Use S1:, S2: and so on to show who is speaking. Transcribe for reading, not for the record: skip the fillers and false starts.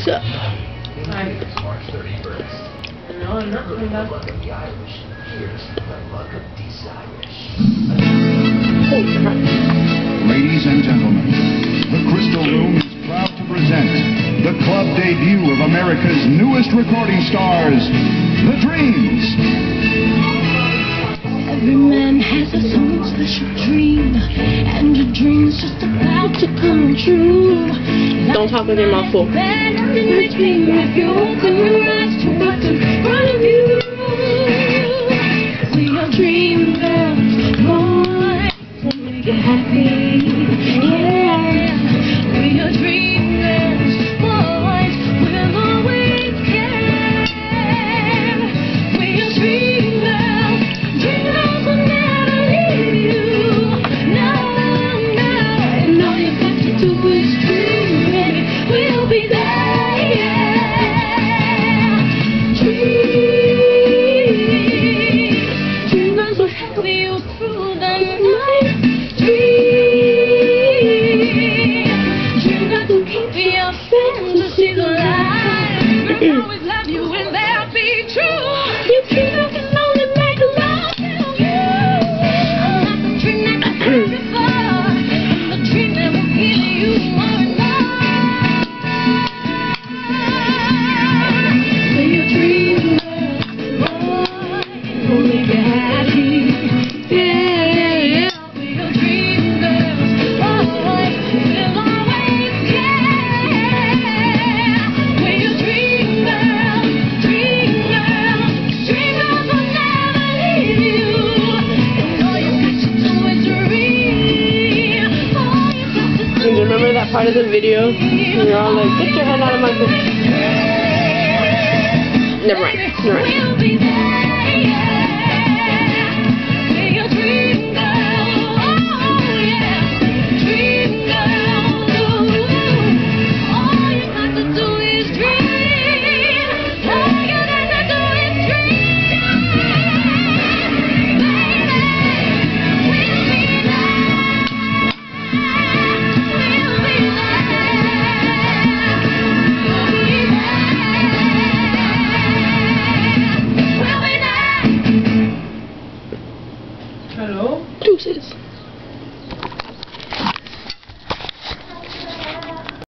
S1: up?
S2: March 31st.
S3: No, I'm not coming back.
S2: Luck of the Irish. Here's the luck of these Irish.
S1: Holy crap.
S4: Ladies and gentlemen, the Crystal Room is proud to present the club debut of America's newest recording stars, The Dreams.
S5: Every man has his own special dream, and your dream's just about to come true.
S1: Don't talk with your mouth full.
S5: Better in the dream if you open your eyes to what's in front of you. We are dream girls, boys, to make you happy. Yeah, we are dream girls, boys, we'll always care. We are dream girls, dream girls will never leave you. No, no, and all you got to do is dream, baby. We'll be there, yeah. Dream girls will help you through the night. Dream girls will keep your fantasies alive. They'll always love you and they'll be true. You dream of can only make love to you. I'm not the dream that you had before. I'm the dream that will give you more and more. So you dream, boy, will make you happy. Yeah, we are dream girls, boy, we'll always care. We are dream girls, dream girls, dream girls will never leave you. And all you got to do is dream. All you got to do
S1: Do you remember that part of the video? You're all like, get your hand out of my face. Never mind. Never mind.
S5: We'll be there.